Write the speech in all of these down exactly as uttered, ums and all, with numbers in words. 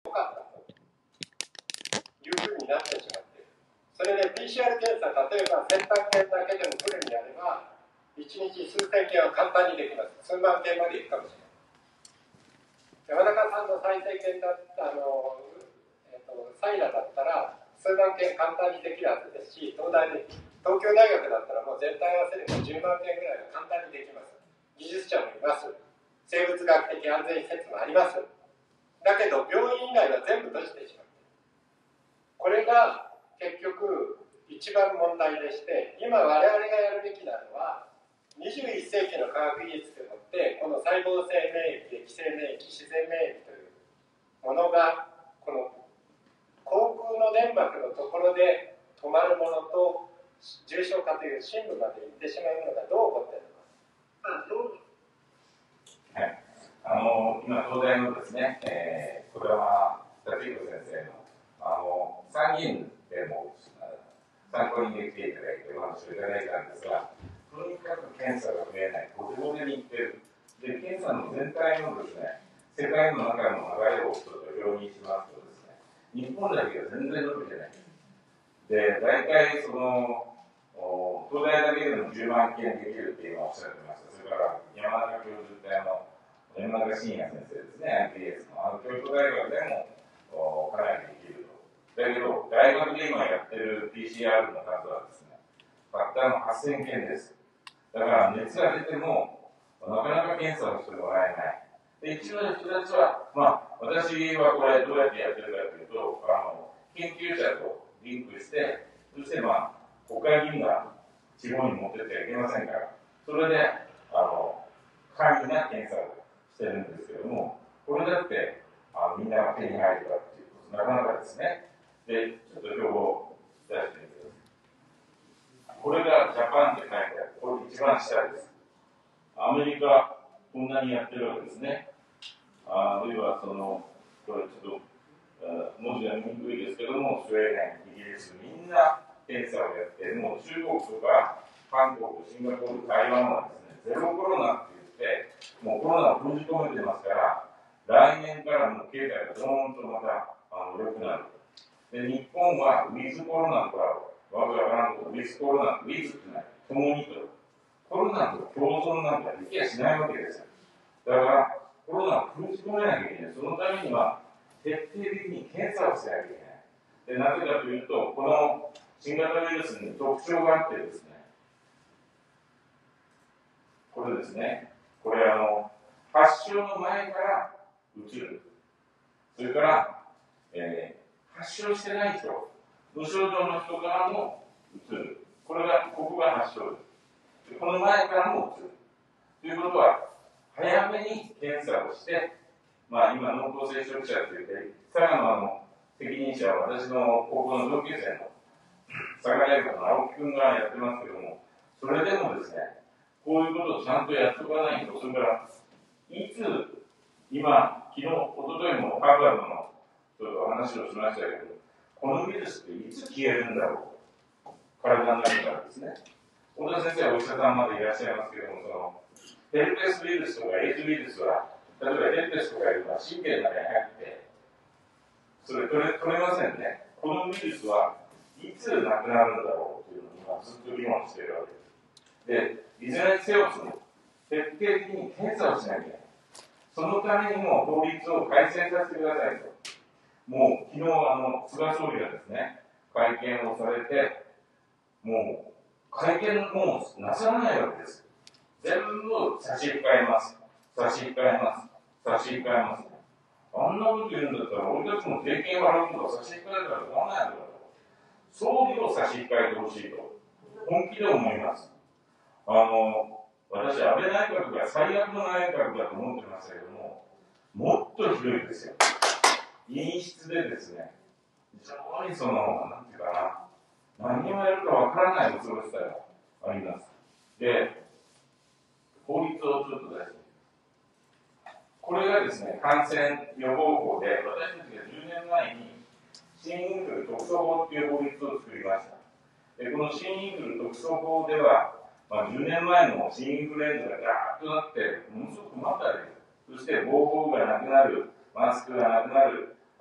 かったというふうになってしまっている。それで ピーシーアール 検査、例えば先端検だけでも来るんであれば、いちにち数千件は簡単にできます。数万件までいくかもしれない。山中さんの再生件だったあの、えっと、サイナだったら数万件簡単にできるはずですし、東大で東京大学だったらもう全体合わせればじゅうまん件ぐらいは簡単にできます。技術者もいます。生物学的安全施設もあります。だけど病院以外は全部閉じてしまう。これが結局一番問題でして、今我々がやるべきなのはにじゅういっせいきの科学技術でもってこの細胞性免疫、液性免疫、自然免疫というものがこの口腔の粘膜のところで止まるものと重症化という深部まで行ってしまうのがどう起こっているのか。まあどうはい、あの今、東大のですね、えー、小玉達彦先生のあの参議院でも参考にできていただいてお話をいただいたんですが、とにかく検査が増えない、ごてごてにいってる、で検査の全体のですね、世界の中の流れをちょっと表にしますとですね、日本だけは全然伸びてない。で、大体その東大だけでもじゅうまん件できるっていうのをおっしゃってました。それから山中教授ってあの山中伸也先生ですね、アイピーエス のあの京都大学でもかなりできると。だけど、大学で今やってる ピーシーアール の数はですね、たったのはっせん件です。だから熱が出てもなかなか検査をしてもらえない。で、一部の人たちは、まあ、私はこれどうやってやってるかというと、あの研究者とリンクして、そしてまあ、国会議員が地方に持ってってはいけませんから、それで、あの、簡易な検査をしてるんですけども、これだって、あのみんなが手に入るかっていうこと、なかなかですね。で、ちょっと表を出してみてください。これがジャパンって書いてある。これ一番下です。アメリカ、こんなにやってるわけですね。あるいは、その、これちょっと、文字が見にくいですけども、スウェーデン、イギリス、みんな検査をやって、もう中国とか韓国、シンガポール、台湾はですね、ゼロコロナって言って、もうコロナを封じ込めてますから、来年からもう経済がドーンとまたあの良くなる。で、日本はウィズコロナとか、わけわからんこと、ウィズコロナ、ウィズってない、共にと。コロナと共存なんかできやしないわけですよ。だから、コロナを封じ込めなきゃいけない。そのためには、徹底的に検査をしなきゃいけない。で、なぜかというと、この新型ウイルスに特徴があってですね、これですね、これあの、発症の前からうつる。それから、えー、発症してない人、無症状の人からもうつる。これが、ここが発症です。でこの前からもうつる。ということは、早めに検査をして、まあ、今、濃厚接触者といって、佐賀のあの責任者は私の高校の同級生の佐賀大学の青木君がやってますけども、それでもですね、こういうことをちゃんとやっておかないと、それから、いつ、今、昨日、おとといもハーバードのちょっと話をしましたけど、このウイルスっていつ消えるんだろう、体の中からですね。小田先生はお医者さんまでいらっしゃいますけども、そのヘルペスウイルスとかエイズウイルスは、例えばヘルペスとかいうのは神経の中に入って、それ取れ取れませんね。このウイルスはいつなくなるんだろうというのを今ずっと議論しているわけです。で、いずれにせよその徹底的に検査をしなきゃいけない。そのためにも法律を改正させてくださいと。もう昨日あの菅総理がですね、会見をされて、もう会見もなさらないわけです。全部差し控えます。差し控えます。差し控えます。あんなこと言うんだったら、俺たちも税金払うことは差し控えたらどうなんやろうと。総理を差し控えてほしいと、本気で思います。あの、私、安倍内閣が最悪の内閣だと思ってましたけども、もっとひどいですよ。陰湿でですね、非常にその、なんていうかな、何をやるかわからない恐ろしさがあります。で、法律をちょっと出して、これがですね、感染予防法で、私たちがじゅうねんまえに新インフル特措法という法律を作りました。でこの新インフル特措法では、まあ、じゅうねんまえの新インフルエンザがガーッとなって、ものすごく困ったわけです。そして防護服がなくなる、マスクがなくなる、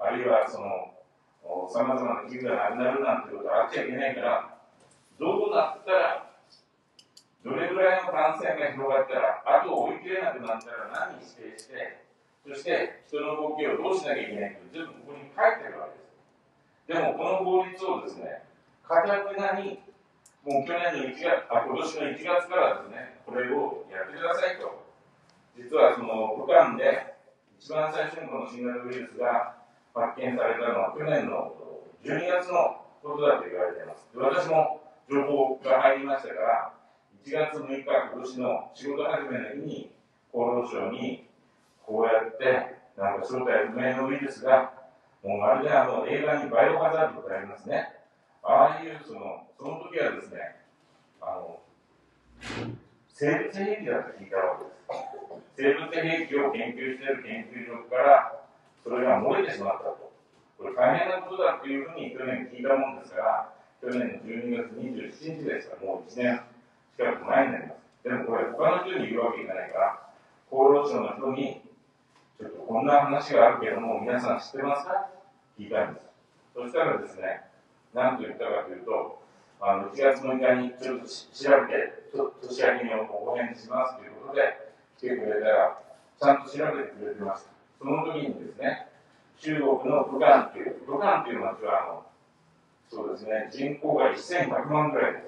あるいはそのさまざまな器具がなくなるなんてことはあっちゃいけないから、どうなったら、どれぐらいの感染が広がったら、あと追い切れなくなったら何に指定して、そして人の動きをどうしなきゃいけないか全部ここに書いてるわけです。でもこの法律をですね、かたくなに、もう去年のいちがつ、あ、今年のいちがつからですね、これをやってくださいと。実はその武漢で一番最初にこの新型ウイルスが発見されたのは去年のじゅうにがつのことだと言われています。で、私も情報が入りましたから、いちがつむいか、今年の仕事始めの日に厚労省にこうやって、なんか正体不明のウイルスが、もうまるであの映画にバイオハザードとかありますね。ああいうその、その時はですね、あの、生物兵器だと聞いたわけです。生物兵器を研究している研究所からそれが漏れてしまったと。これ大変なことだというふうに去年聞いたもんですから、去年のじゅうにがつにじゅうしちにちですから、もういちねん近く前になります。でもこれ他の人に言うわけいかないから、厚労省の人に、ちょっとこんな話があるけども、皆さん知ってますか聞いたんです。そしたらですね、何と言ったかというと、あのいちがつむいかにちょっと調べて、年明けにお返事しますということで来てくれたら、ちゃんと調べてくれてました。その時にですね、中国の武漢という、武漢という町は、あのそうですね、人口がせんひゃくまんぐらいです。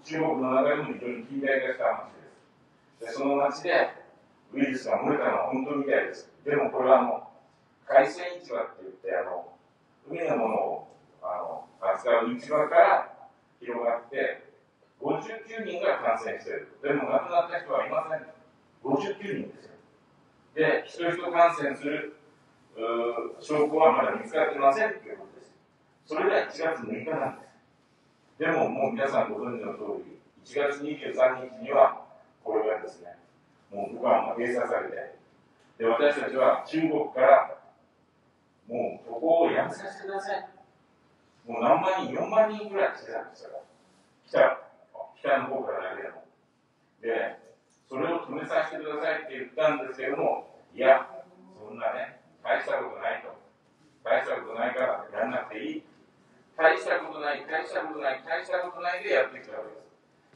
中国の中でも非常に近代化した町です。で、その町でウイルスが漏れたのは本当みたいです。でもこれはあの海鮮市場って言って、あの海のものをあの扱う市場から広がって、ごじゅうきゅうにんが感染している。でも亡くなった人はいません。ごじゅうきゅうにんですよ。で、人々感染する証拠はまだ見つかってませんということです。それがいちがつむいかなんです。でももう皆さんご存知の通り、いちがつにじゅうさんにちにはこれがですね、もう武漢が閉鎖されて、で、私たちは中国からもうここをやめさせてください。もう何万人、よんまんにんぐらい来てたんですから。北、北の方からだけでも。で、それを止めさせてくださいって言ったんですけども、いや、そんなね、大したことないと。大したことないからやんなくていい。大したことない、大したことない、大したことないでやってきたわけです。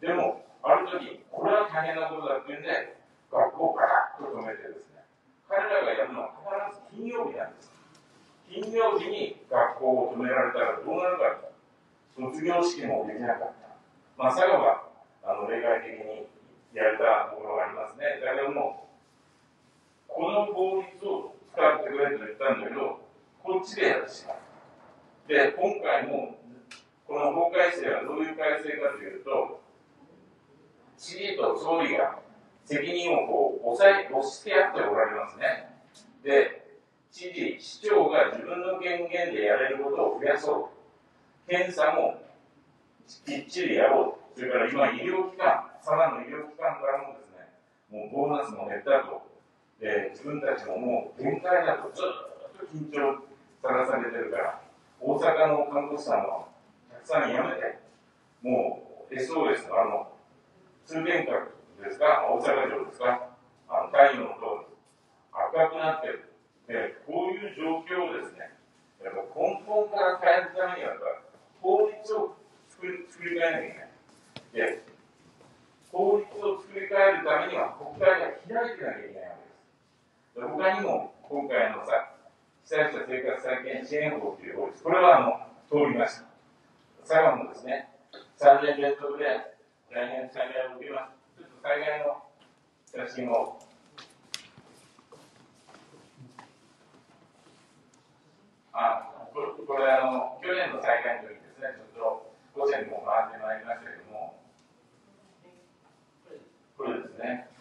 でも、ある時、これは大変なことだっていうんで、学校をガラッと止めてですね、彼らがやるのは必ず金曜日なんです。金曜日に学校を止められたらどうなるかと。卒業式もできなかった。まあ、佐賀はあの例外的にやれたところがありますね。だけども、この法律を使ってくれと言ったんだけど、こっちでやってしまう。で、今回も、この法改正はどういう改正かというと、知事と総理が責任をこう押さえ、押してやっておられますね。で、知事、市長が自分の権限でやれることを増やそう。検査もきっちりやろう。それから今、医療機関、佐賀の医療機関からもですね、もうボーナスも減ったと。で、自分たちももう限界だと、ずっと緊張さらされてるから、大阪の看護師さんはたくさん辞めて、もう エスオーエス のあの、通天閣ですか、大阪城ですか、あの太陽の塔、赤くなってる。で、こういう状況をですね、やっぱ根本から変えるためには、法律を作り、作り変えなきゃいけない。で、法律を作り変えるためには国会が開いてなきゃいけないわけです。で、他にも、今回のさ、被災者生活再建支援法という法律、これはあの通りました。佐賀もですね、さんねん連続で来年災害を受けます。ちょっと災害の写真を。あ、これ、これあの、去年の災害の時ですね、ちょっと午前にも回ってまいりましたけども、これですね。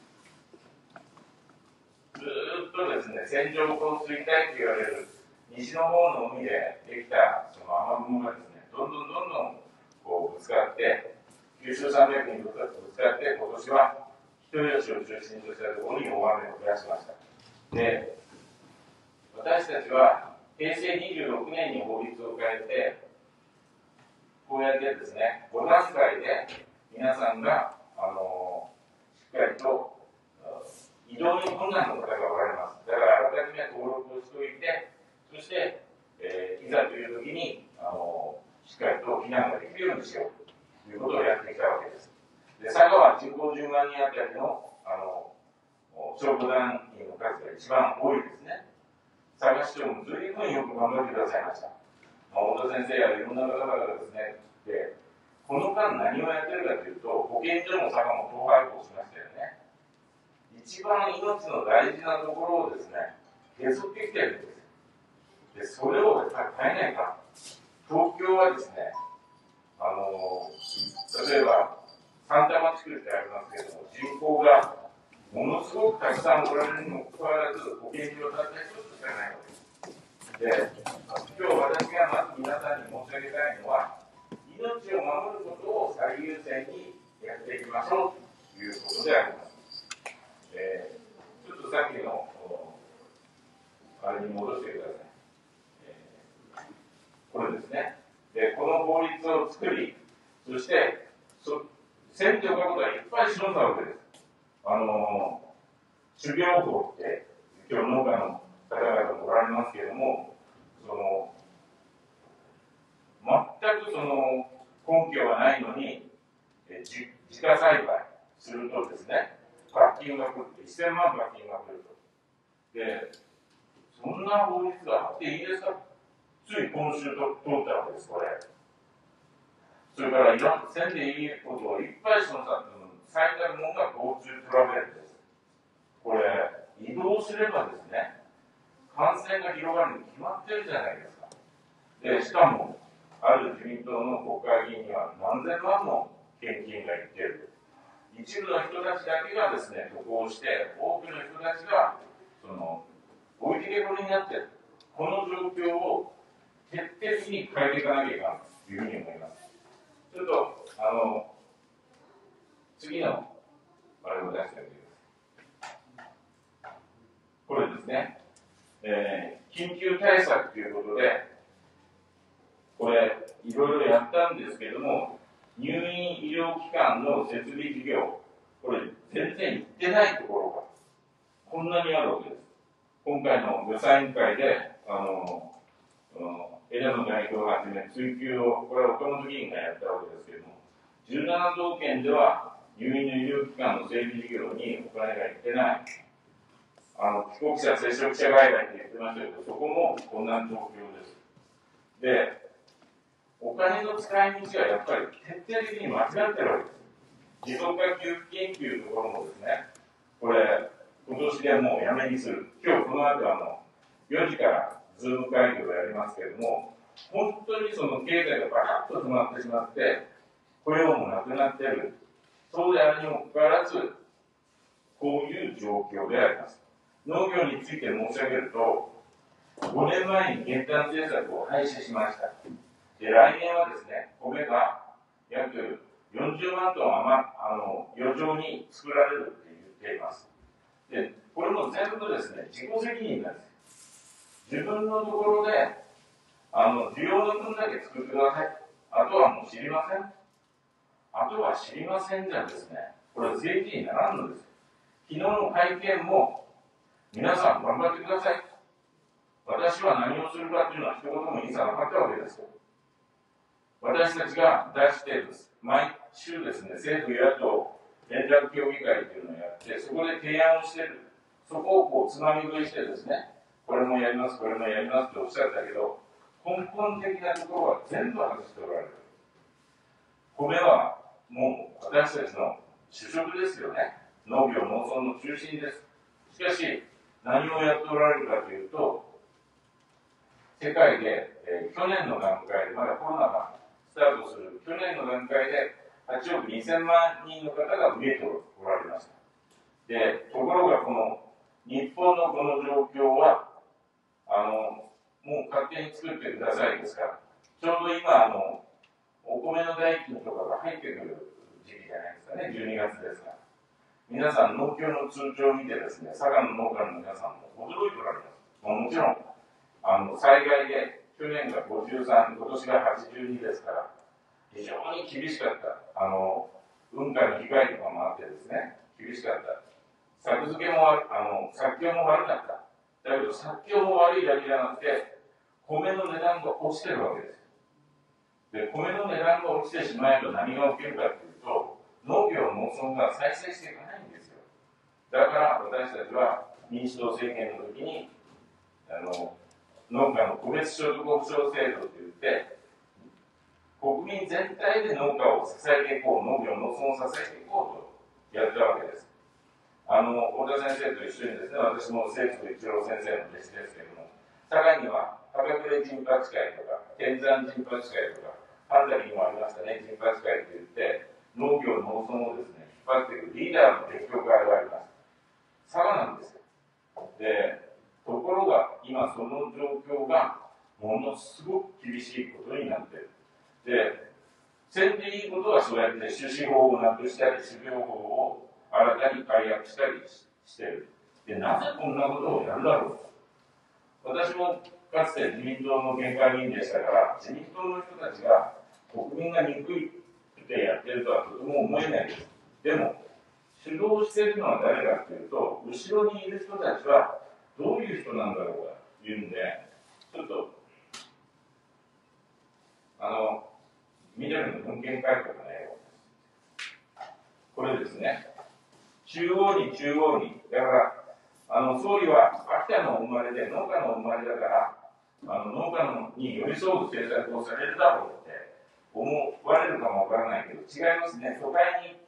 ずーっとですね、線状降水帯と言われる西の方の海でできたその雨雲がですね、どんどんどんどんこうぶつかって、九州山脈にぶつかって、今年は人吉を中心としたところに大雨を降らしました。で、私たちはへいせいにじゅうろくねんに法律を変えて、こうやってですね、ごだんかいで皆さんが、あのしっかりと移動に困難の方がおられます。だからあらかじめ登録をしておいて、そしてきにあのしっかりと避難ができるようにしようということをやってきたわけです。で佐賀は人口じゅうまんにんあたりのあの消防団員の数が一番多いですね。佐賀市長も随分よく頑張ってくださいました。まあ、太田先生やいろんな方々がですね、でこの間何をやってるかというと、保健所も佐賀も統廃合しましたよね。一番命の大事なところをですね、削ってきてるんです。で、それを変えないか。東京はですね、あの例えば、三多摩地区ってありますけれども、人口がものすごくたくさんおられるにもかかわらず、保健所はたった一つしかないわけです。で、今日私がまず皆さんに申し上げたいのは、命を守ることを最優先にやっていきましょうということであります。えー、ちょっとさっきのあれに戻してください。えー、これですね。で、この法律を作り、そしてそ選挙を書くことはいっぱいしのだわけです。あのー、種苗法って今日農家の方々もおられますけれども、その全くその根拠はないのに、え自自家栽培するとですね、罰金が来ると、せんまん罰金が来ると。で、そんな法律があっていいですか？つい今週と通ったわけです、これ。それから、いろんなせんでいいことをいっぱいしました。最たるものが GoTo トラベルです。これ、移動すればですね、感染が広がるに決まってるじゃないですか。で、しかも、ある自民党の国会議員には何千万も献金がいっている。一部の人たちだけがですね、渡航して、多くの人たちが、その、置いてけぼりになっている。この状況を徹底的に変えていかなきゃいけないというふうに思います。ちょっと、あの、次の、あれを出しておいてください。これですね、えー、緊急対策ということで、これ、いろいろやったんですけれども、入院医療機関の設備事業、これ、全然行ってないところが、こんなにあるわけです。今回の予算委員会で、あの、枝野代表をはじめ、追及を、これは岡本議員がやったわけですけれども、じゅうななどうけんでは、入院の医療機関の整備事業にお金がいってない。あの、帰国者、接触者外来って言ってましたけど、そこもこんな状況です。で、お金の使い道はやっぱり徹底的に間違ってるわけです。持続化給付金というところもですね、これ、今年でもうやめにする。今日この後あの、よじからズーム会議をやりますけれども、本当にその経済がバカッと止まってしまって、雇用もなくなっている。そうであるにもかかわらず、こういう状況であります。農業について申し上げると、ごねんまえに減反政策を廃止しました。で、来年はですね、米が約よんじゅうまんトン余あの余剰に作られるって言っています。で、これも全部ですね、自己責任なんです。自分のところで、あの、需要の分だけ作ってください。あとはもう知りません。あとは知りませんじゃですね、これは政治にならんのです。昨日の会見も、皆さん頑張ってください。私は何をするかというのは一言も言いさなかったわけですよ。私たちが出している、毎週ですね、政府与野党連絡協議会というのをやって、そこで提案をしている。そこをこうつまみ食いしてですね、これもやります、これもやりますとおっしゃったけど、根本的なところは全部外しておられる。米はもう私たちの主食ですよね。農業、農村の中心です。しかし、何をやっておられるかというと、世界で、えー、去年の段階で、まだコロナがスタートする去年の段階ではちおくにせんまんにんの方が飢えておられました。で、ところがこの日本のこの状況は、あの、もう勝手に作ってくださいですから、ちょうど今、あの、お米の代金とかが入ってくる時期じゃないですかね、じゅうにがつですから。皆さん、農協の通帳を見てですね、佐賀の農家の皆さんも驚いておられます。もちろん、あの、災害で、去年がごじゅうさん、今年がはちじゅうにですから、非常に厳しかった。あの、雲海の被害とかもあってですね、厳しかった。作付けも、あの、作況も悪かった。だけど、作況も悪いだけじゃなくて、 米の値段が落ちてるわけです。で、米の値段が落ちてしまえば何が起きるかというと、農業、農村が再生していかないんですよ。だから私たちは民主党政権の時に、あの農家の個別所得保障制度といって、国民全体で農家を支えていこう、農業、農村を支えていこうとやったわけです。あの、太田先生と一緒にですね、私も聖津一郎先生の弟子ですけれども、佐賀には、高暮陣八会とか、天山陣八会とか、神崎にもありましたね、陣八会といって、農業、農村をですね、引っ張っていくリーダーの列強会があります。佐賀なんですよ。で、ところが、今その状況がものすごく厳しいことになっている。で、せんでいいことはそうやって種子法をなくしたり、種苗法を新たに改悪したりしている。で、なぜこんなことをやるだろうと。私もかつて自民党の県会議員でしたから、自民党の人たちが国民が憎くてやってるとはとても思えないです。でも、主導しているのは誰かというと、後ろにいる人たちはどういう人なんだろうかというんで、ちょっと、あの、緑の文献改革の英語です。これですね。中央に中央に。だから、あの、総理は秋田の生まれで、農家の生まれだから、あの農家のに寄り添う政策をされるだろうって思われるかもわからないけど、違いますね。都会に行って、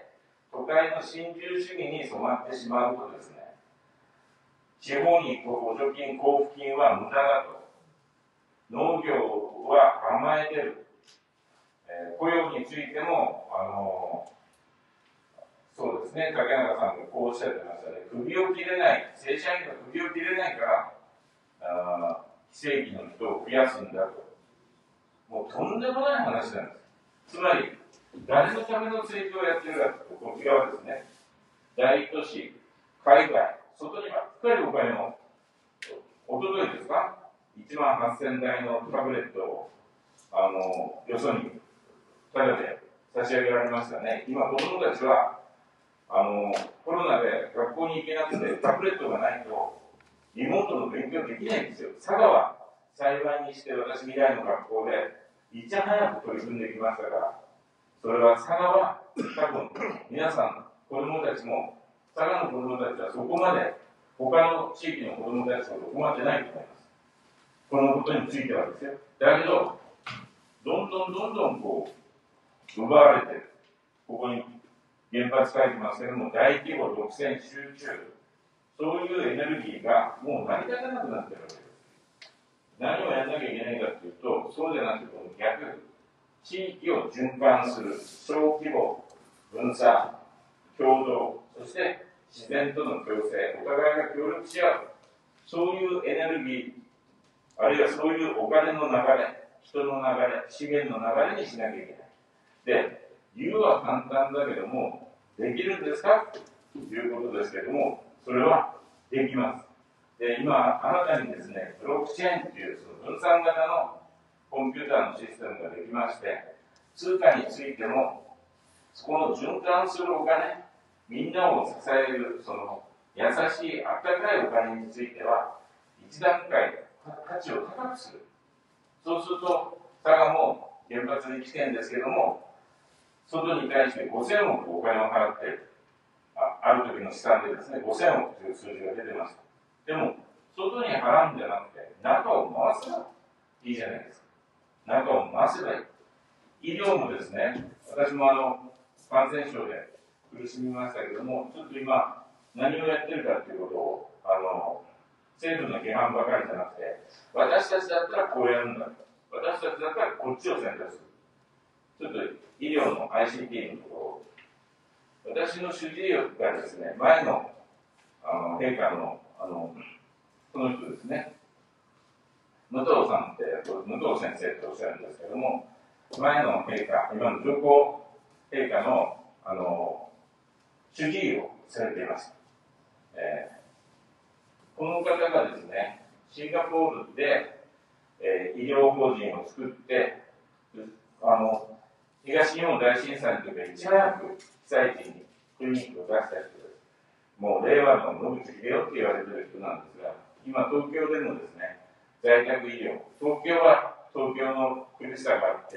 都会の新自由主義に染まってしまうとですね、地方に行く補助金、交付金は無駄だと。農業は甘えてる。えー、雇用についても、あのー、そうですね、竹中さんがこうおっしゃってましたね。首を切れない、正社員が首を切れないから、あ非正規の人を増やすんだと。もうとんでもない話なんです。つまり、誰のための政治をやってるかというと、こちらはですね、大都市、海外、外にばっかりお金を、おとといですか、いちまんはっせんだいのタブレットを、あの、よそに、タダで差し上げられましたね。今、子供たちは、あの、コロナで学校に行けなくて、タブレットがないと、リモートの勉強できないんですよ。佐賀は幸いにして私未来の学校でいち早く取り組んできましたから、それは佐賀は多分皆さん子供たちも、佐賀の子供たちはそこまで他の地域の子供たちほど困ってないと思います。このことについてはですよ。だけど、どんどんどんどんこう奪われてる。ここに原発書いてますけども、大規模独占集中。そういうエネルギーがもう成り立たなくなってるわけです。何をやんなきゃいけないかというと、そうじゃなくて、この逆、地域を循環する、小規模、分散、共同、そして自然との共生、お互いが協力し合う、そういうエネルギー、あるいはそういうお金の流れ、人の流れ、資源の流れにしなきゃいけない。で、言うは簡単だけども、できるんですかということですけども、それはできます。で、今、新たにですね、ブロックチェーンというその分散型のコンピューターのシステムができまして、通貨についても、そこの循環するお金、みんなを支える、その優しい、あったかいお金については、一段階価値を高くする。そうすると、佐賀も原発に来てるんですけども、外に対してごせんおくお金を払っている。あ, ある時の試算でですね、ごせんおくという数字が出てます。でも、外に払うんじゃなくて、中を回せばいいじゃないですか。中を回せばいい。医療もですね、私もあの、感染症で苦しみましたけども、ちょっと今、何をやってるかということを、あの、政府の批判ばかりじゃなくて、私たちだったらこうやるんだ。私たちだったらこっちを選択する。ちょっと医療の アイシーティー のところ、私の主治医がですね、前の、あの陛下の、あの、この人ですね、武藤さんって、武藤先生っておっしゃるんですけども、前の陛下、今の上皇陛下の、あの、主治医をされています。えー、この方がですね、シンガポールで、えー、医療法人を作って、あの、東日本大震災の時はいち早く被災地にクリニックを出した人です。もう令和の野口英世って言われてる人なんですが、今東京でもですね、 在宅医療、東京は東京の苦しさがあって、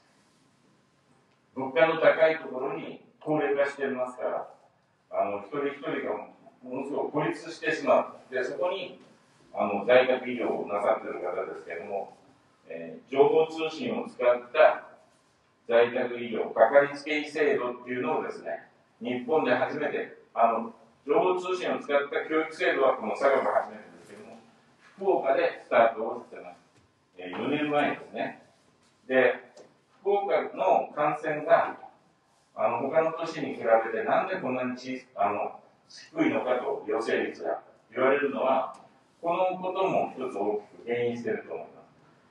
物価の高いところに高齢化していますから、あの一人一人がものすごく孤立してしまう。で、そこにあの在宅医療をなさっている方ですけれども、えー、情報通信を使った在宅医療、かかりつけ医制度っていうのをですね、日本で初めて、あの情報通信を使った教育制度はこの佐賀が初めてですけども、福岡でスタートをさせます。えー、よねんまえですね。で、福岡の感染があの他の都市に比べてなんでこんなに小あの低いのかと陽性率が言われるのは、このことも一つ大きく原因していると思います。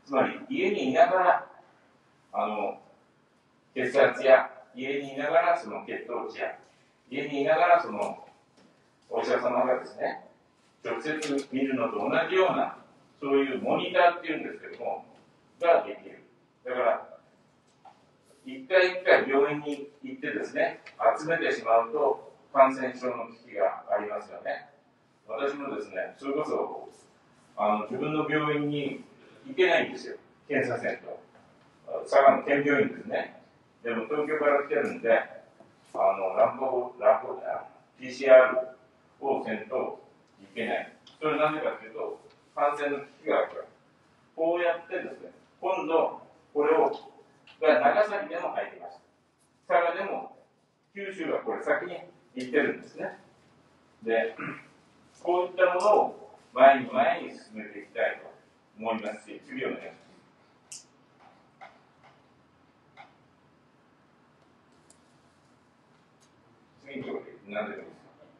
つまり家にいながらあの血圧や家にいながらその血糖値や家にいながらそのお医者様がですね直接見るのと同じようなそういうモニターっていうんですけどもができる。だから一回一回病院に行ってですね集めてしまうと感染症の危機がありますよね。私もですねそれこそあの自分の病院に行けないんですよ。検査センター佐賀の県病院ですね。でも東京から来てるんであの乱暴乱暴 ピーシーアール をせんといけない。それはなぜかというと感染の危機があるから。こうやってですね今度これをが長崎でも入りました。佐賀でも九州がこれ先に行ってるんですね。で、こういったものを前に前に進めていきたいと思いますし、次お願いします。次のところで何でもいい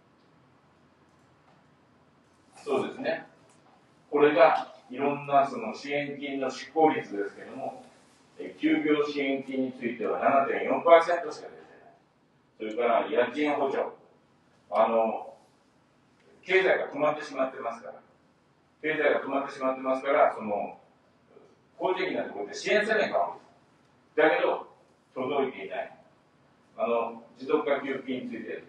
ですか。そうですね。これがいろんなその支援金の執行率ですけれども、休業支援金については ななてんよんパーセント しか出てない。それから家賃補助。あの、経済が止まってしまってますから。経済が止まってしまってますから、その、公的なところで支援せないかも。だけど、届いていない。あの、持続化給付金について。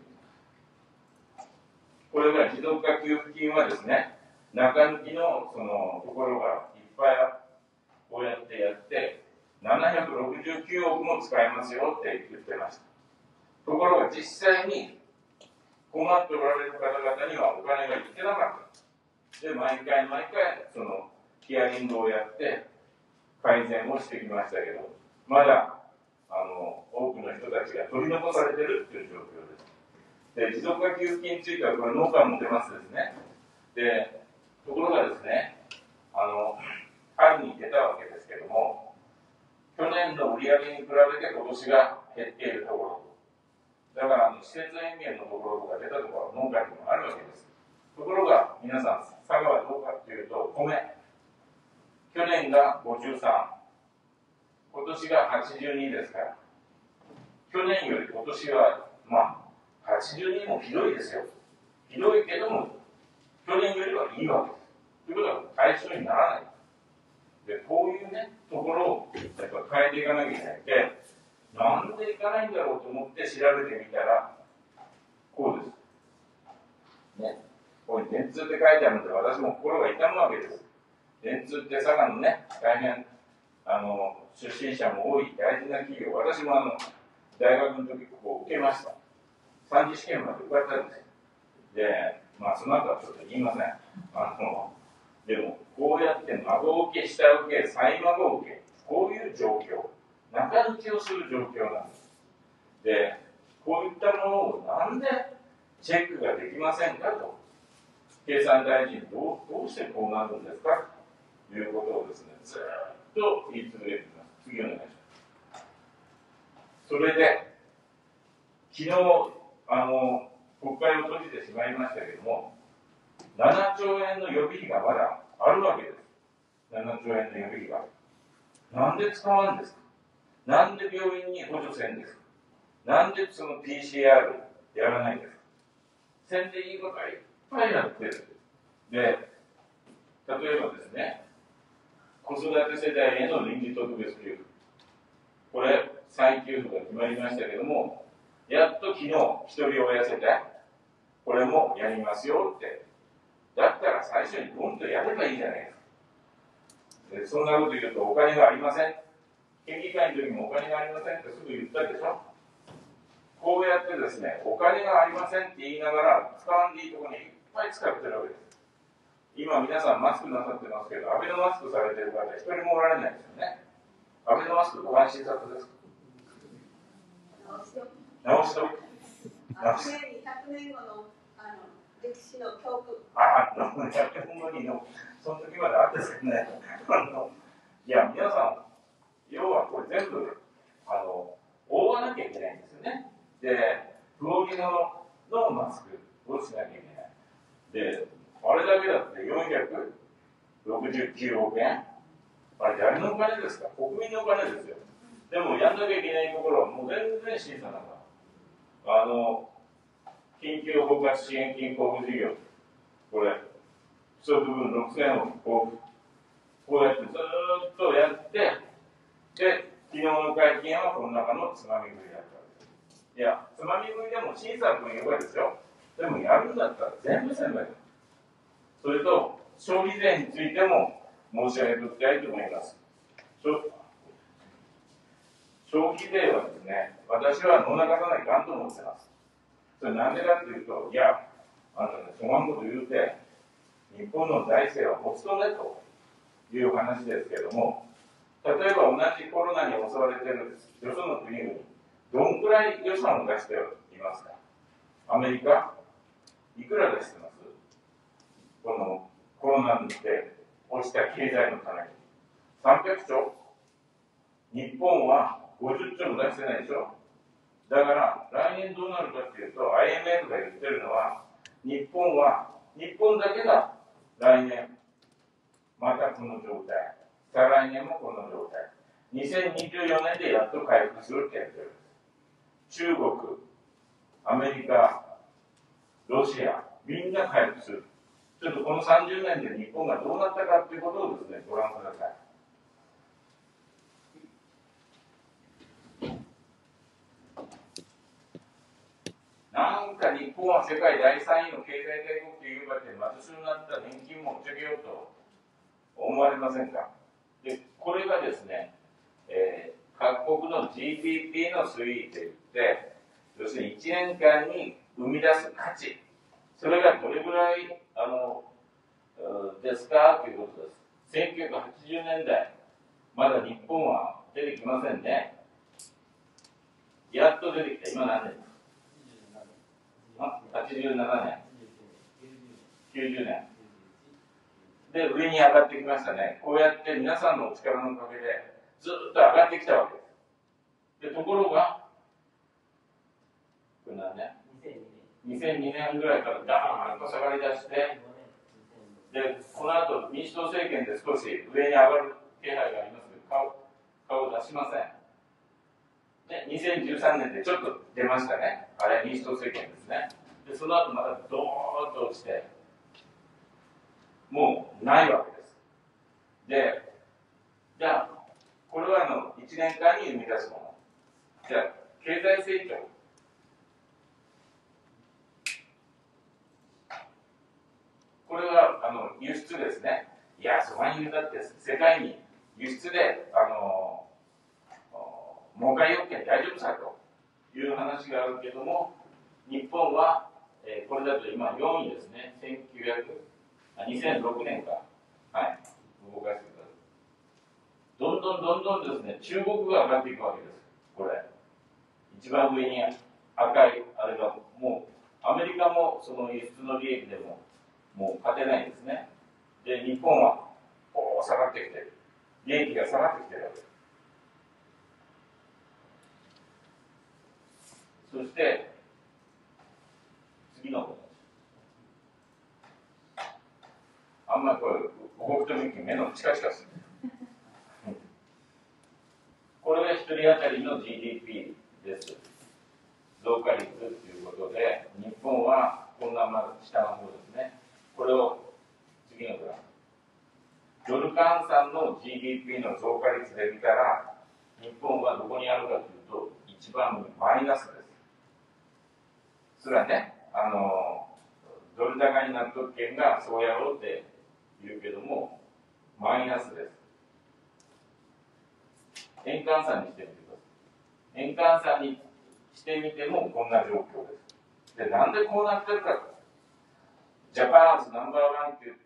これが持続化給付金はですね、中抜きのそのところがいっぱいこうやってやって、ななひゃくろくじゅうきゅうおくも使えますよって言ってました。ところが実際に困っておられる方々にはお金がいってなかった。で、毎回毎回そのヒアリングをやって改善をしてきましたけど、まだあの多くの人たちが取り残されているという状況です。で、持続化給付金についてはこれ農家も出ますですね。で、ところがですね、あの春に出たわけですけども、去年の売り上げに比べて今年が減っているところ、だからあの施設園芸のところとか出たところは農家にもあるわけです。ところが皆さん、佐賀はどうかというと、米、去年がごじゅうさん、今年がはちじゅうにですから、去年より今年は、まあ、はちじゅうにもひどいですよ。ひどいけども、去年よりはいいわけです。ということは対象にならない。で、こういうね、ところをやっぱ変えていかなきゃいけない。で、なんでいかないんだろうと思って調べてみたら、こうです。ね。ここに電通って書いてあるので、私も心が痛むわけです。電通って佐賀のね、大変、あの、出身者も多い大事な企業、私もあの、大学の時ここ受けました。三次試験まで受かったんですよ。で、まあ、その後はちょっと言いません。あの、でも、こうやって孫受け、下請け、再孫受け、こういう状況、中抜きをする状況なんです。で、こういったものをなんでチェックができませんかと、経産大臣どう、どうしてこうなるんですかということをですね、ずっと言い続けています。次お願いします。それで、昨日、あの、国会を閉じてしまいましたけども、ななちょうえんの予備費がまだあるわけです。ななちょうえんの予備費が。なんで使わんですか？なんで病院に補助せんですか？なんでその ピーシーアール やらないんですか？せんでいいことはいっぱいやってる。で、例えばですね、子育て世代への臨時特別給付。これ、再給付が決まりましたけども、やっと昨日、一人親世帯、これもやりますよって。だったら最初にボンとやればいいじゃないですか。 でそんなこと言うとお金がありません。県議会の時もお金がありませんってすぐ言ったでしょ。こうやってですね、お金がありませんって言いながら、使わんでいいところにいっぱい使ってるわけです。今皆さんマスクなさってますけど、アベノマスクされてる方一人もおられないですよね。アベノマスクご安心策ですか？直しとく。 直しとく。ひゃくねんごのあの歴史の教訓。 ああ、ひゃくねんごにの、その時まであったんですけどね。いや、皆さん、要はこれ全部、あの、覆わなきゃいけないんですよね。で、不織物のマスクをしなきゃいけない。で、あれだけだってよんひゃくろくじゅうきゅうおくえん。あれ誰のお金ですか？国民のお金ですよ。でもやんなきゃいけないところはもう全然審査なんだ。あの、緊急包括支援金交付事業。これ、不足分ろくせんおく交付。こうやってずーっとやって、で、昨日の会見はこの中のつまみ食いだったわけです。いや、つまみ食いでも審査君言えばですよ。でもやるんだったら全部せんばい。それと、消費税についても申し上げておきたいと思います。消費税はですね、私はの中さないかんと思ってます。それなんでかっていうと、いや、あのね、そがんこと言うて、日本の財政は持ち込んでという話ですけれども、例えば同じコロナに襲われているよその国々、どんくらい予算を出していますか？アメリカ、いくら出してます？このコロナで落ちた経済のために。さんびゃくちょう？日本はごじゅっちょも出してないでしょ。だから来年どうなるかっていうと アイエムエフ が言ってるのは日本は日本だけが来年またこの状態、再来年もこの状態、にせんにじゅうよねんでやっと回復するってやってる。中国、アメリカ、ロシア、みんな回復する。ちょっとこのさんじゅうねんで日本がどうなったかということをですね、ご覧ください。なんか日本は世界だいさんいの経済大国というわけで貧しくなった年金も持ち上げようと思われませんか？で、これがですね、えー、各国の ジーディーピー の推移といって、要するにいちねんかんに生み出す価値、それがどれぐらいあのですかということです。せんきゅうひゃくはちじゅうねんだい、まだ日本は出てきませんね。やっと出てきた。今何年ですか？はちじゅうななねん、きゅうじゅうねんで上に上がってきましたね。こうやって皆さんのお力のおかげでずっと上がってきたわけです。でところがこれ何年？にせんにねんぐらいからダーンと下がりだして、でこの後民主党政権で少し上に上がる気配がありますけど、顔顔を出しません。でにせんじゅうさんねんでちょっと出ましたね。あれは民主党政権ですね。でその後またドーンと落ちて、もうないわけです。で、じゃあこれはあのいちねんかんに生み出すもの。じゃあ経済成長。これはあの輸出ですね。いや、そばに言うだって世界に輸出であの儲かりよって大丈夫さという話があるけども、日本は、えー、これだと今よんいですね。せんきゅうひゃくあにせんろくねんか。はい。動かしてください。どんどんどんどんですね、中国が上がっていくわけです。これ。一番上に赤い、あれがもう、アメリカもその輸出の利益でも、もう勝てないんですね。で、日本は、こう下がってきてる。利益が下がってきてるわけです。そして、次のことです。あんまりこれ、動くときに目のチカチカする。これが一人当たりの ジーディーピー です。増加率ということで、日本はこんなまず下の方ですね。これを次のグラフ。ドル換算の ジーディーピー の増加率で見たら、日本はどこにあるかというと、一番マイナスです。それはね、あの、ドル高になっとくけんがそうやろうって言うけども、マイナスです。 円換算にしてみてください。円換算にしてみてもこんな状況です。で、なんでこうなってるかと。ジャパンズナンバーワンって言って、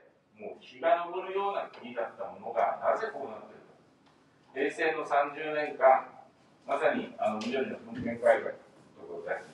もう日が昇るような国だったものがなぜこうなってるか。平成のさんじゅうねんかん、まさにあの緑の噴煙海外のところです。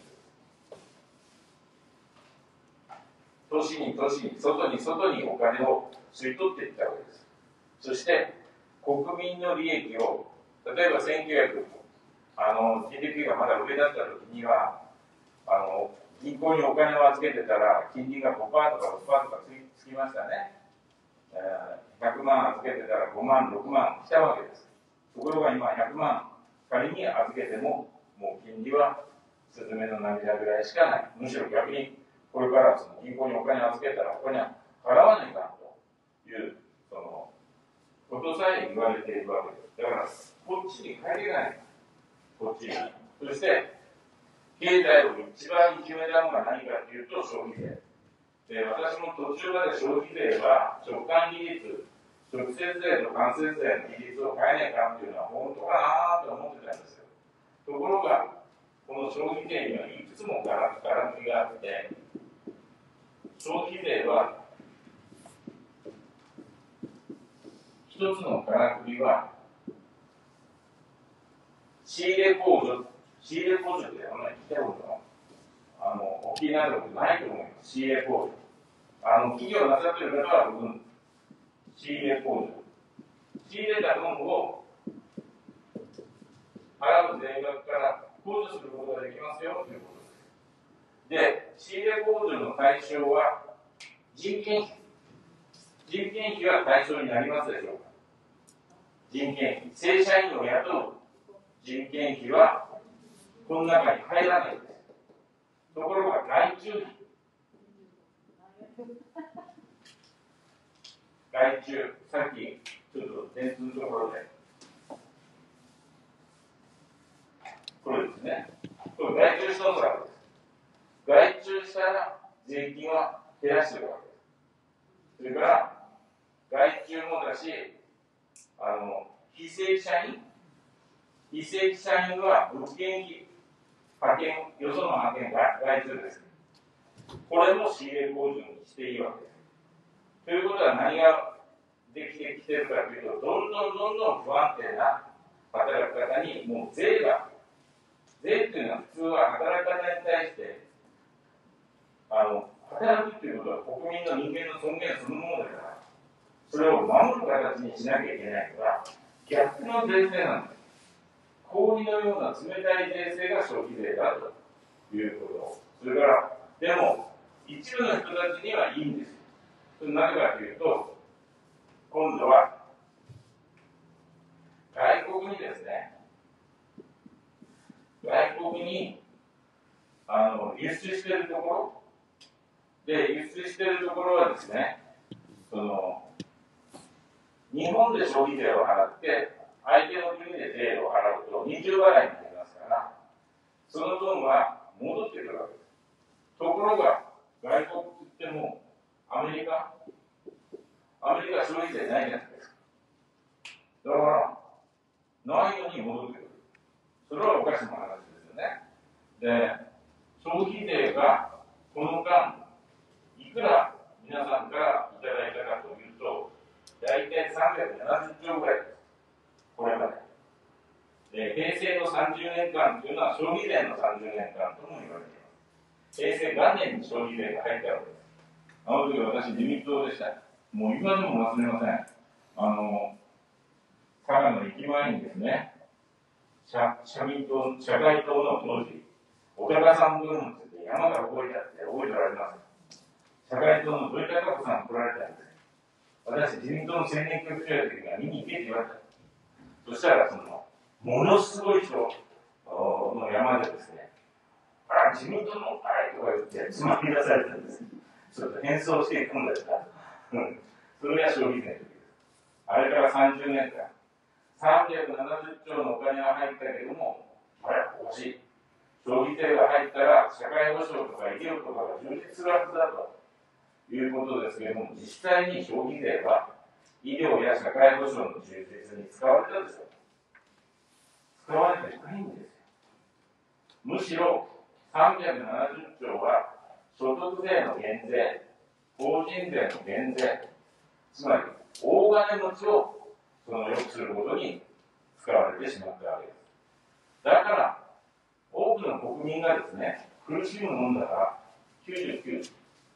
都市に都市に、外に外にお金を吸い取っていったわけです。そして、国民の利益を、例えばせんきゅうひゃく、あの、ジーディーピー がまだ上だった時には、あの、銀行にお金を預けてたら、金利が ごパーセント とか ろくパーセント とかつきましたね。えー、ひゃくまん預けてたらごまん、ろくまん来たわけです。ところが今ひゃくまん仮に預けても、もう金利はスズメの涙ぐらいしかない。むしろ逆に、これからその銀行にお金を預けたら、お金は払わないかんという、その、ことさえ言われているわけです。だから、こっちに帰れない。こっちに。そして、経済を一番いじめたのが何かというと消費税。で、私も途中まで消費税は直間利率、直接税と間接税の利率を変えないかんというのは本当かなと思ってたんですよ。ところが、この消費税にはいくつもからくりがあって、消費税は、一つのからくりは、仕入れ控除、仕入れ控除ってあんまり聞いたことがあのお聞きになることないと思います。仕入れ控除。あの企業なさっている方はご存知。仕入れ控除。仕入れた分を払う税額から控除することができますよということです。で、仕入れ控除の対象は人件費。人件費は対象になりますでしょうか。人件費。正社員を雇う人件費はこの中に入らないんです。ところが外注費。外注、さっきちょっと点数のところで、これですね。これ外注したのがです。外注したら税金は減らしてるわけです。それから外注もだし、あの非正規社員、非正規社員は物件費、派遣、よその派遣が外注です。これも仕入れ控除にしていいわけです。ということは何ができてきてるかというと、どんどんどんどん不安定な働き方に、もう税が、税っていうのは普通は働き方に対して、あの、働くっていうことは国民の人間の尊厳そのものだから、それを守る形にしなきゃいけないのが、逆の税制なんです。氷のような冷たい税制が消費税だということ。それから、でも、一部の人たちにはいいんです。それなぜかというと、今度は、外国にですね、外国にあの輸出しているところ、で、輸出しているところはですね、その、日本で消費税を払って、相手の国で税を払うと二重払いになりますから、その分は戻ってくるわけです。ところが、外国って言っても、アメリカ、アメリカは消費税ないじゃないですか。だから、ないのに戻ってくる。それはおかしな話ですよね。で、消費税がこの間、いくら皆さんからいただいたかというと、大体さんびゃくななじゅっちょうぐらいです。これまで。で、平成のさんじゅうねんかんというのは消費税のさんじゅうねんかんとも言われています。平成元年に消費税が入ったわけです。あの時私、自民党でした。もう今でも忘れません。あの、佐賀の駅前にですね、社, 社民党、社会党の当時、岡田さん分って山から動いたって覚えておられます。社会党の土井孝子さん来られたんです。私、自民党の青年局長や時が見に行けって言われた。そしたら、その、ものすごい人の山でですね、あら、自民党のあれとか言ってつまみ出されたんです。ちょっと変装していくんだった。うん。それが消費税の時です。あれからさんじゅうねんかん。さんびゃくななじゅっちょうのお金は入ったけども、あれ、おかしい。消費税が入ったら、社会保障とか医療とかが充実するはずだということですけれども、実際に消費税は医療や社会保障の充実に使われたでしょう。 ないんですよ。むしろさんびゃくななじゅっちょうは所得税の減税、法人税の減税、つまり大金持ちをその良くすることに使われてしまったわけです。だから多くの国民がですね、苦しむもんだからきゅうじゅうきゅう、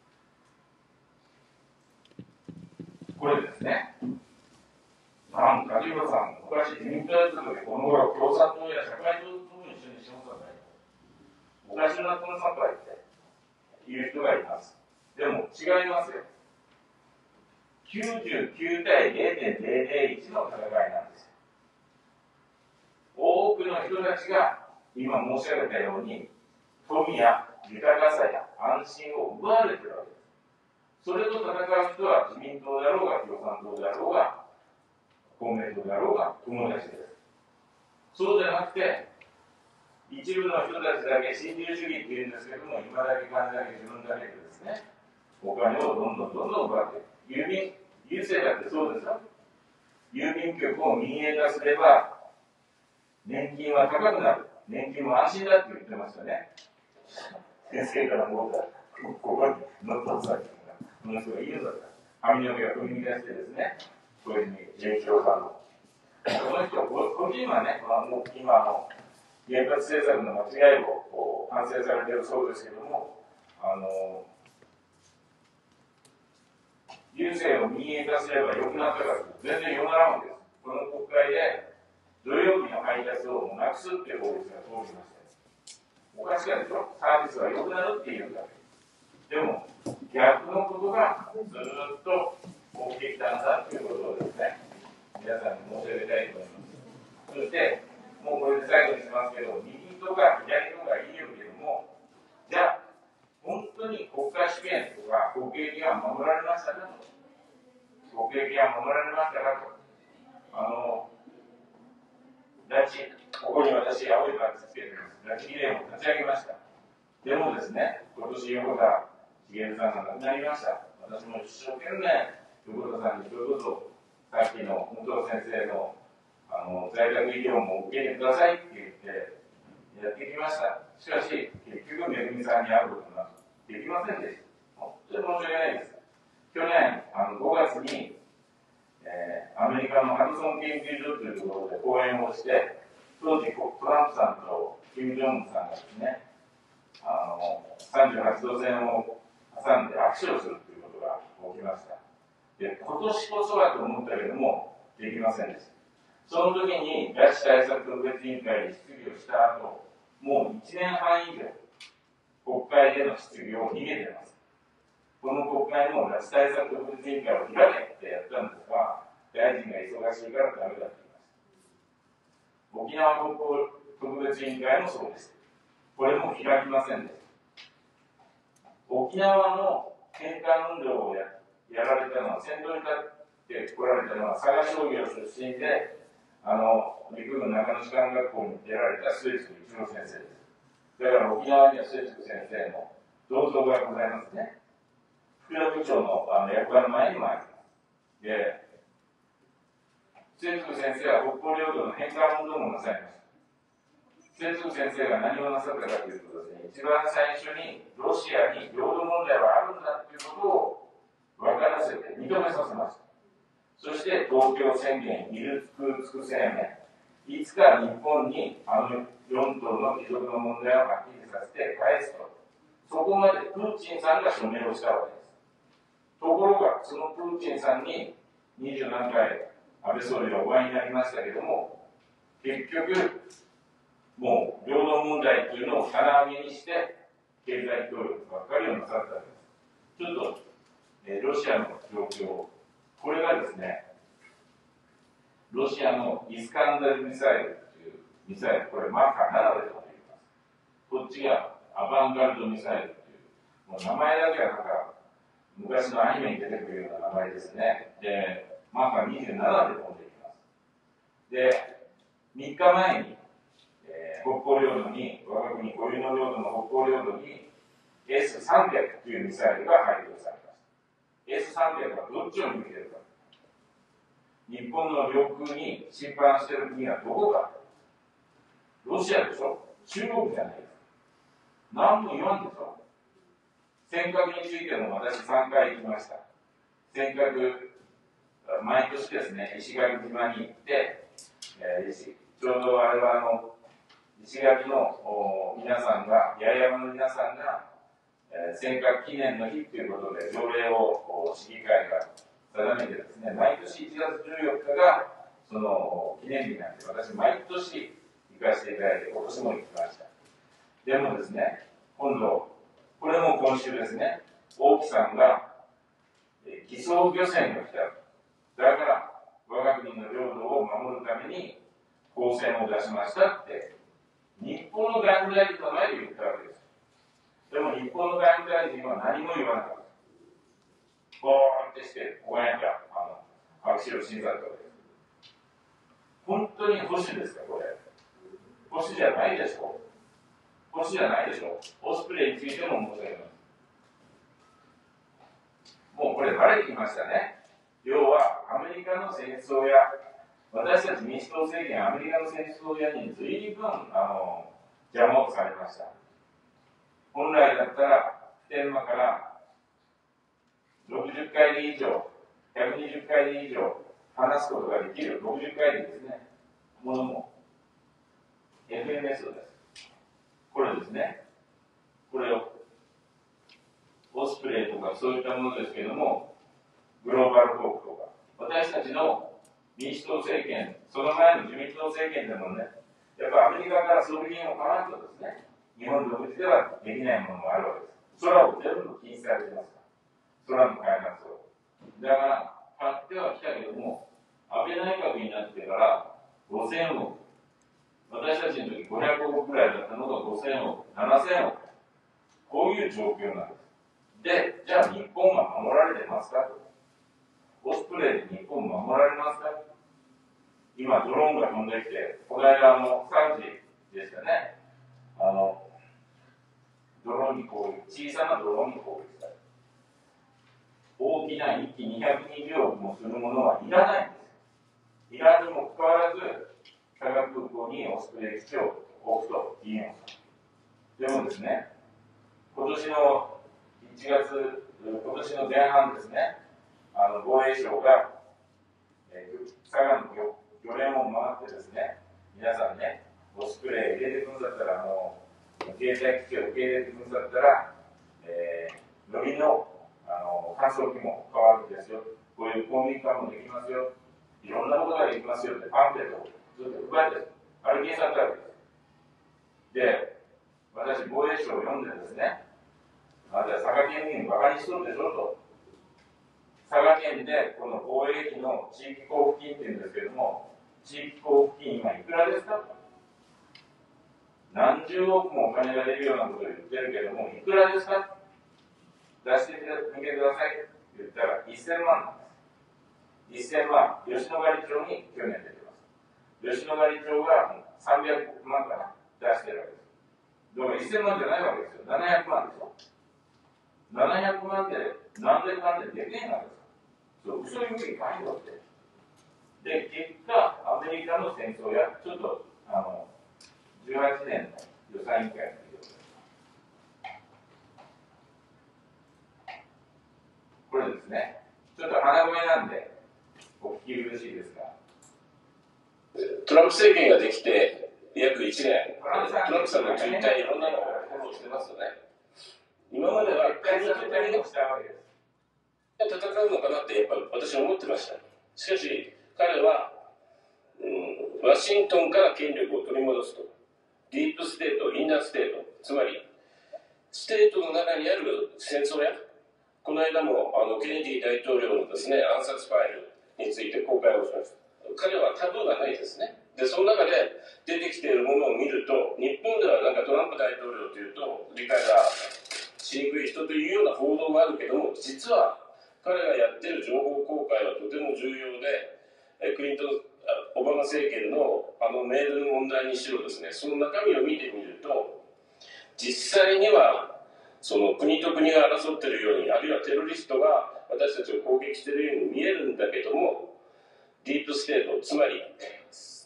これですね。なんか、梶浦さん、昔自民党やってた時、この頃共産党や社会党と一緒にしましたね。おかしなこのサプライっていう人がいます。でも違いますよ。きゅうじゅうきゅうたい ゼロてんゼロゼロいち の戦いなんですよ。多くの人たちが今申し上げたように、富や豊かさや安心を奪われているわけです。それと戦う人は自民党であろうが共産党であろうが公明党であろうが友達です。そうじゃなくて、一部の人たちだけ新自由主義っていうんですけども、今だけ金だけ自分だけでですね、お金をどんどんどんどん奪っている。郵便、郵政だってそうですよ。郵便局を民営化すれば、年金は高くなる。年金も安心だって言ってますよね。先生からもうここに乗っ取ったりとか、この人がいるんだった。髪の毛が踏み出してですね、小泉純一郎さんの。この人、個人はね、まあ、もう今の原発政策の間違いをこう反省されているそうですけども、あの、郵政を民営化すれば良くなったから全然よくならんわけです。この国会で土曜日の配達をなくすっていう法律が通りました。おかしかったでしょ。サービスが良くなるっていうだけ。でも、逆のことがずっと起きてきたんだということをですね、皆さんに申し上げたいと思います。そして、もうこれで最後にしますけど、右とか左とかいいよけども、じゃあ、本当に国家主権とか国益が守られましたかと。国益が守られましたかと。あの、拉致、ここに私、青いバッジつけてます。拉致議連を立ち上げました。でもですね、今年横田茂さんが亡くなりました。私も一生懸命、横田さんにそれこそ、さっきの本藤先生のあの在宅医療も受けてくださいって言ってやってきました。しかし、結局、めぐみさんに会うことができませんでした。本当に申し訳ないです。去年、あのごがつに、えー、アメリカのハドソン研究所というところで講演をして、当時、トランプさんとキム・ジョンウンさんがですね、あのさんじゅうはちど線を挟んで握手をするということが起きました。で、今年こそはと思ったけども、できませんでした。その時に拉致対策特別委員会に質疑をした後、もういちねんはん以上、国会での質疑を逃げてます。この国会も拉致対策特別委員会を開けってやったんですが、大臣が忙しいからダメだって言いました。沖縄国交特別委員会もそうです。これも開きませんでした。沖縄の返還運動を や, やられたのは、先頭に立って来られたのは佐賀商業出身で、あの陸軍中野士官学校に出られた末次一郎先生です。だから沖縄には末次先生の銅像がございますね。福田部長のあの役場の前にもあります。で、末次先生は北方領土の返還運動もなさいました。末次先生が何をなさったかというとですね、一番最初にロシアに領土問題はあるんだということを分からせて認めさせました。そして東京宣言、イルクーツク声明、いつか日本にあのよん島の帰属の問題をはっきりさせて返すと、そこまでプーチンさんが署名をしたわけです。ところが、そのプーチンさんに二十何回安倍総理がお会いになりましたけれども、結局、もう領土問題というのを棚上げにして、経済協力ばっかりをなさったわけです。ちょっと、えー、ロシアの状況、これがですね、ロシアのイスカンダルミサイルというミサイル、これマッハななで飛んでいます。こっちがアバンガルドミサイルという、もう名前だけはなんか、昔のアニメに出てくるような名前ですね。で、マッハにじゅうななで飛んでいきます。で、みっかまえに、えー、北方領土に、我が国固有の領土の北方領土に エスさんびゃく というミサイルが配備されました。エスさんびゃく はどっちを向いているか。日本の領空に侵犯している国はどこか。 ロシアでしょ、中国じゃないです。何も言わんでしょ。尖閣についても私さんかい行きました。尖閣、毎年ですね、石垣島に行って、えー、ちょうどあれはあの、石垣の皆さんが、八重山の皆さんが、えー、尖閣記念の日ということで条例を市議会が定めてですね、毎年いちがつじゅうよっかがその記念日なんで、私毎年行かせていただいて、今年も行きました。でもですね、今度、これも今週ですね、王毅さんが、えー、偽装漁船が来た。だから、我が国の領土を守るために、公船を出しましたって、日本の外務大臣の前で言ったわけです。でも日本の外務大臣は何も言わなかった。ボーンってして、ここにあった、あの、白紙を審査ったわけです。本当に保守ですか、これ。保守じゃないでしょ。保守じゃないでしょ。オスプレイについても申し上げます。もうこれバレてきましたね。要は、アメリカの戦争や、私たち民主党政権、アメリカの戦争やに随分、あの、邪魔をされました。本来だったら、普天間からろくじゅっかいで以上、ひゃくにじゅっかいで以上、話すことができる、ろくじゅっかいでですね、ものも、エフエムエス です。これですね。これを、オスプレイとかそういったものですけれども、グローバルホークとか、私たちの民主党政権、その前の自民党政権でもね、やっぱアメリカから装備品を買わんとですね、日本独自ではできないものもあるわけです。空を全部禁止されていますから。空の開発を。だから、買ってはきたけども、安倍内閣になってからごせんおく、私たちの時ごひゃくおくくらいだったのがごせんおく、ななせんおく。こういう状況なんです。で、じゃあ日本は守られてますかと。オスプレイで日本守られますか。今、ドローンが飛んできて、この間、あの、サウジでしたね。あの、ドローンに攻撃、小さなドローンに攻撃される。大きないっきにひゃくにじゅうおくもするものはいらないんです。いらにもかかわらず、佐賀空港にオスプレイ基地を置くと言います。でもですね、今年のいちがつ、今年の前半ですね、あの防衛省が、えー、佐賀の漁漁連を回ってですね、皆さんね、オスプレイ入れてくんだったら、あの自衛隊基地を受け入れてくんだったら、えー、よりのあの搬送機も変わるんですよ、こういう公民館もできますよ、いろんなことができますよってパンフレットをずっと配って、歩きにされたわけです。で、私、防衛省を読んでですね、あなた佐賀県民バカにしとるでしょと。佐賀県でこの防衛費の地域交付金っていうんですけれども、地域交付金今いくらですかと。何十億もお金が出るようなことを言ってるけども、いくらですか出してみてくださいって言ったらせんまんなんです。せんまん、吉野ヶ里町に去年出てます。吉野ヶ里町がさんびゃくまんかな出してるわけです。だからせんまんじゃないわけですよ。ななひゃくまんでしょ。ななひゃくまんで何でかんでできないわけですか。そう、そういうふうに書いてあって。で、結果、アメリカの戦争や、ちょっと、あの、じゅうはちねんの予算委員会の議論です。これですね、ちょっと鼻声なんで、お聞き苦しいですが。 トランプ政権ができて約いちねん、トランプさんのツイッターにいろんなのをフォローしてますよね。今までは国の国の戦うのかなってやっぱり私は思ってました。しかし彼は、うん、ワシントンから権力を取り戻すと、ディープステート、インナーステート、つまりステートの中にある戦争や、この間もあのケネディ大統領のですね暗殺ファイルについて公開をしました。彼はタブーがないですね。で、その中で出てきているものを見ると、日本ではなんかトランプ大統領というと理解がしにくい人というような報道があるけども、実は彼がやっている情報公開はとても重要で、クリントン、オバマ政権のあのメールの問題にしろですね、その中身を見てみると、実際にはその国と国が争っているように、あるいはテロリストが私たちを攻撃しているように見えるんだけども、ディープステート、つまり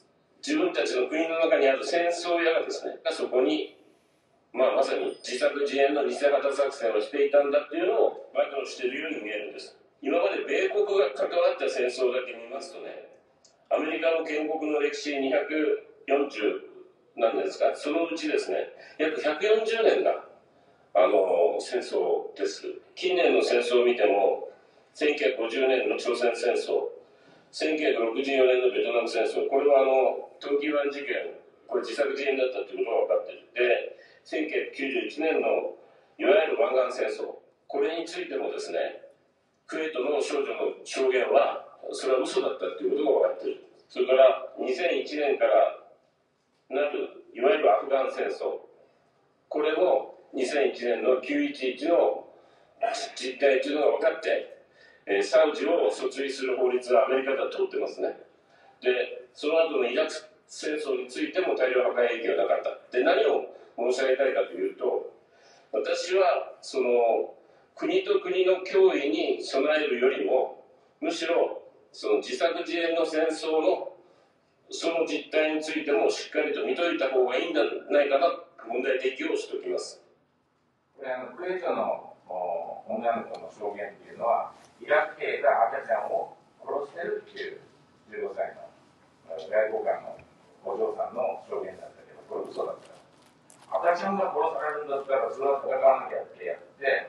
自分たちの国の中にある戦争屋がですね、そこに、まあ、まさに自作自演の偽旗作戦をしていたんだっていうのを暴露しているように見えるんです。今まで米国が関わった戦争だけ見ますとね、アメリカの建国の歴史にひゃくよんじゅうなんですか、そのうちですね、約ひゃくよんじゅうねんがあの戦争です。近年の戦争を見ても、せんきゅうひゃくごじゅうねんの朝鮮戦争、せんきゅうひゃくろくじゅうよねんのベトナム戦争、これはあのトンキー湾事件、これ自作自演だったということが分かっている。で、せんきゅうひゃくきゅうじゅういちねんのいわゆる湾岸戦争、これについてもですね、クウェートの少女の証言は、それは嘘だったということが分かっている。それからにせんいちねんからなる、いわゆるアフガン戦争、これもにせんいちねんのきゅういちいちの実態というのが分かって、えー、サウジを訴追する法律はアメリカでは通ってますね。で、その後のイラク戦争についても大量破壊兵器はなかった。で、何を申し上げたいかというと、私はその国と国の脅威に備えるよりも、むしろその自作自演の戦争のその実態についてもしっかりと見といた方がいいんじゃないかな、問題提起をしておきます。 これあのクウェートの女の子の証言っていうのは、イラク兵が赤ちゃんを殺してるっていうじゅうごさいの外交官のお嬢さんの証言だったけど、これ嘘だった。赤ちゃんが殺されるんだったら、それは戦わなきゃってやって、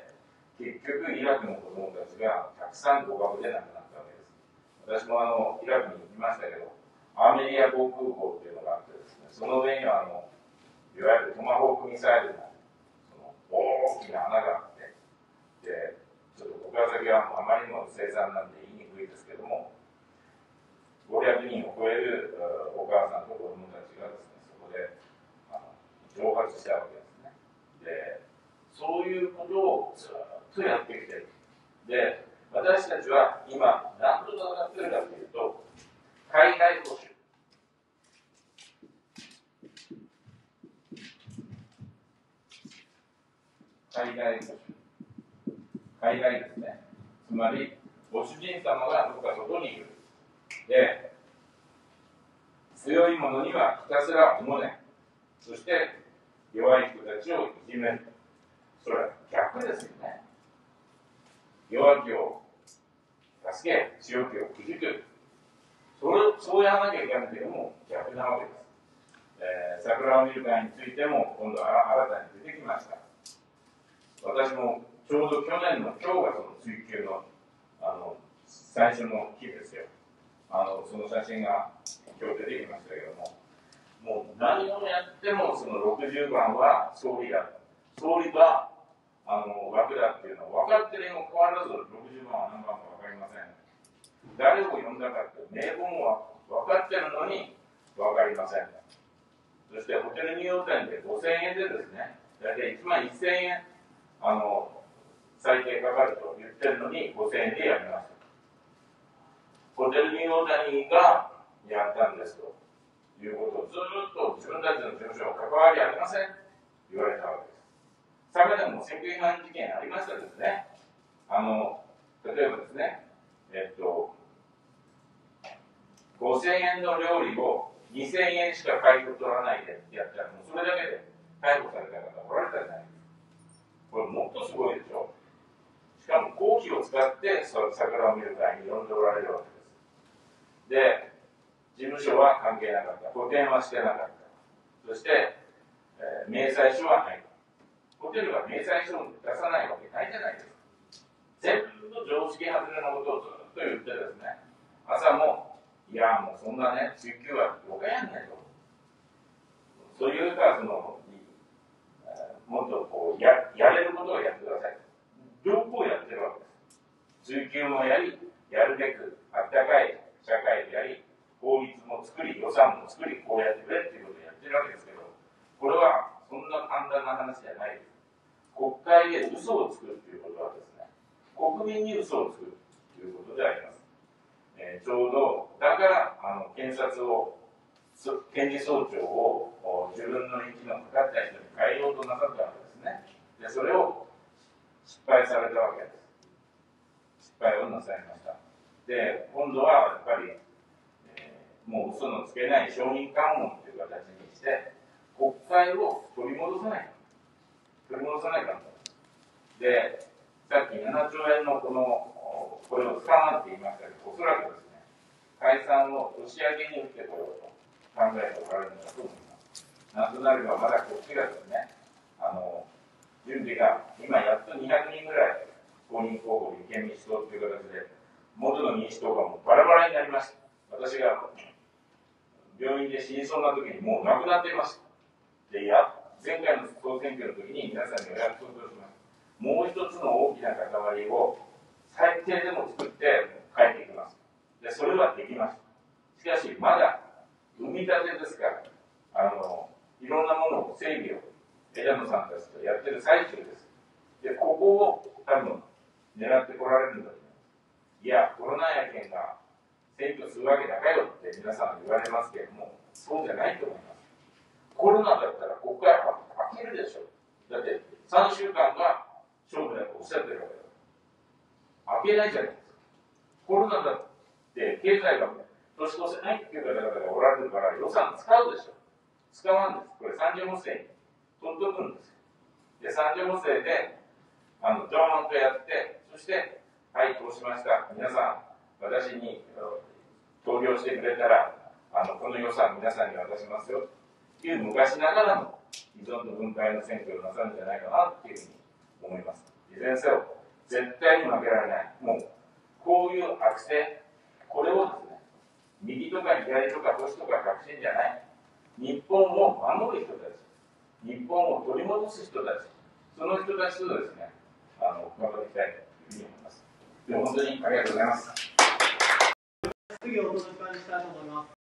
結局イラクの子供たちがたくさん互角で亡くなったわけです。私もあのイラクに行きましたけど、アーメリア防空壕っていうのがあってですね、その上にはあのいわゆるトマホークミサイルのその大きな穴があって、でちょっとご家族はあまりにも凄惨なんで言いにくいですけども、ごひゃくにんを超えるお母さんと子供たちがですね、そこであの蒸発したわけですね。で、そういうことをずっとやってきてる。で、私たちは今何と戦ってるかというと、海外保守。海外保守。海外ですね。つまり、ご主人様がどこか外にいる。で、強い者にはひたすらおもね。そして、弱い人たちをいじめる。それは逆ですよね。弱きを助け、強きをくじく。それそうやらなきゃいけないけども、逆なわけです。えー、桜を見る会についても、今度は新たに出てきました。私もちょうど去年の今日がその追及の、あの最初の日ですよ。あのその写真が今日出てきましたけども、もう何をやってもそのろくじゅうばんは総理だ。総理はあの枠だっていうのは分かってるにもかかわらず、ろくじゅうばんは何番か分かりません。誰を呼んだかって名分は分かってるのに分かりません。そしてホテルニューヨー店でごせんえんでですね、大体いちまんせんえんあの最低かかると言ってるのにごせんえんでやります。ホテルニューヨー店がやったんですということをずっと自分たちの事務所は関わりありませんと言われたわけです。昨年も選挙違反事件ありましたですね。あの例えばですね、えっとごせんえんの料理をにせんえんしか買い取らないでやったら、もうそれだけで逮捕された方おられたじゃないですか。これもっとすごいでしょ。しかも公費を使って桜を見る会に呼んでおられるわけです。で、事務所は関係なかった。補填はしてなかった。そして、えー、明細書はない。ホテルは明細書を出さないわけないじゃないですか。全部常識外れのことをずっと言ってですね、朝もいやもうそんなね、追及はよかやんないと。そういうか、その、もっとこう や, やれることをやってください。両方やってるわけです。追及もやり、やるべくあったかい社会でやり、法律も作り、予算も作り、こうやってくれっていうことをやってるわけですけど、これはそんな簡単な話じゃないです。国会で嘘をつくっていうことはですね、国民に嘘をつくということであります。えー、ちょうど、だからあの検察を、検事総長を自分の息のかかった人に変えようとなさったわけですね。で、それを失敗されたわけです。失敗をなさいました。で、今度はやっぱり、えー、 もう嘘のつけない証人喚問という形にして、国会を取り戻さないか、取り戻さないかで、さっきななちょうえんのこの、これを使わんって言いましたけど、おそらくですね、解散を年明けに打ってこようと考えておられるのだと思います。なんとなればまだこっちがですね、あの、準備が今やっとにひゃくにんぐらい公認候補立憲民主党という形で、元の民主党がもうバラバラになりました。私が病院で死にそうな時にもう亡くなっていました。で、いや、前回の総選挙の時に皆さんにお約束をします。もう一つの大きな塊を最低でも作って帰ってきます。で、それはできます。しかし、まだ産み立てですから、あの、いろんなものを整備を枝野さんたちとやってる最中です。で、ここを多分狙ってこられるんだと思います。いや、コロナやけんが選挙するわけだかよって皆さん言われますけれども、そうじゃないと思います。コロナだったら国会は開けるでしょ。だってさんしゅうかんが勝負だとおっしゃってるわけだ。開けないじゃないですか。コロナだって経済が年越せないっていう方々がおられるから予算使うでしょ。使わんです。これ三次補正に取っとくんですよ。で、三次補正で、あの、ドーンとやって、そして、はい、通しました。皆さん、私に投票してくれたら、あの、この予算皆さんに渡しますよ。っていう昔ながらの依存と分配の選挙をなさるんじゃないかなっていうふうに思います。いずれにせよ、絶対に負けられない。もう、こういう悪性、これをですね、右とか左とか保守とか革新じゃない。日本を守る人たち、日本を取り戻す人たち、その人たちとですね、あの、頑張っていきたいというふうに思います。でも本当にありがとうございます。 質疑をお届けしたいと思います。